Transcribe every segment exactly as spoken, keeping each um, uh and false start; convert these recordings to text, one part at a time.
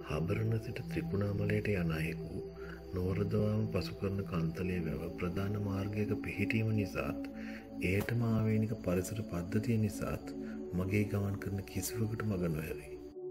හබරණ සිට ත්‍රිකුණාමලයට යන අයෙකු නොවරදවාම පසු කරන කන්තලේ වැව ප්‍රධාන මාර්ගයක පිහිටීම නිසාත් එයටම ආවේනික පරිසර පද්ධතිය නිසාත් මගේ ගමන් කරන කිසිවකට මග නොහැරේ.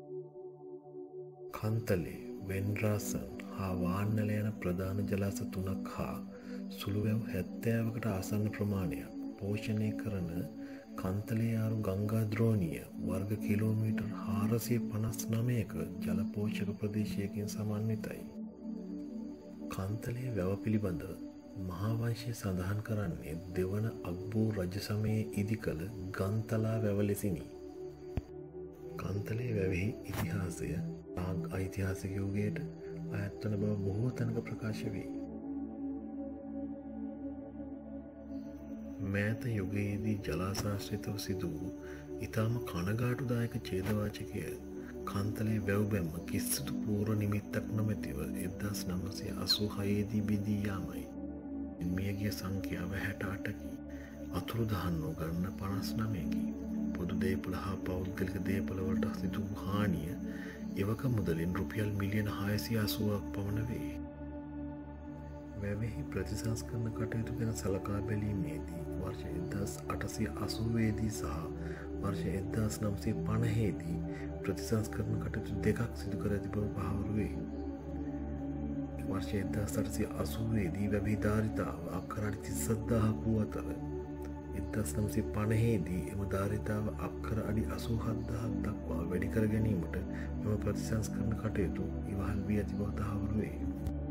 කන්තලේ, වෙන්රාසන් හා වාන්නල යන ප්‍රධාන ජලාශ තුනක් හා සුළු වැව් හැත්තෑවකට ආසන්න ප්‍රමාණයක් පෝෂණය කරන කන්තලේ ආරු ගංගා ද්‍රෝණිය වර්ග කිලෝමීටර් හාරසිය පනස් නවයක ජල පෝෂක ප්‍රදේශයකින් සමන්විතයි. කන්තලේ වැව පිළිබඳව මහාවංශය සඳහන් කරන්නේ දෙවන අක්බූ රජ සමයේ ඉදි කළ ගන්තලා වැව ලෙසිනි. කන්තලේ වැවෙහි ඉතිහාසය නාග ඓතිහාසික යුගයට අයත් වන බව බොහෝ තැනක ප්‍රකාශ වේ. මෑත යුගයේදී ජලාශාශ්‍රිතව සිදු වූ ඉතාම කනගාටුදායක ඡේදවාචකය කන්තලේ වැව් බැම්ම කිසිදු පූර්ව නිමිත්තක් නොමැතිව එක්දහස් නවසිය අසූ හයේදී බිඳී යාමයි. මියගිය සංඛ්‍යාව හැට අටකි. අතුරුදහන් වූ ගණන පනස් නවයකි. පොදු දේපොළ හා පෞද්ගලික දේපොළවලට සිදු වූ හානිය එවක මුදලින් රුපියල් මිලියන හයසිය අසූවක් පමණ වේ. වැවෙහි ප්‍රතිසංස්කරණ කටයුතු ගැන සලකා බැලීමේදී වර්ෂ එක්දහස් අටසිය අසූවේදී සහ වර්ෂ එක්දහස් නවසිය පනහේදී ප්‍රතිසංස්කරණ කටයුතු දෙකක් සිදු කර ඇති බව පහවුරු වේ. වර්ෂ එක්දහස් අටසිය අසූවේදී වැවෙහි ධාරිතාව අක්කර අඩි තිස් හදාරක් වූ අතර එක්දහස් නවසිය පනහේදී එම ධාරිතාව අක්කර අඩි අසූ හදාරක් දක්වා වැඩි කර ගැනීමට මෙම ප්‍රතිසංස්කරණ කටයුතු ඉවහල් වී ඇති බව තහවුරු වේ.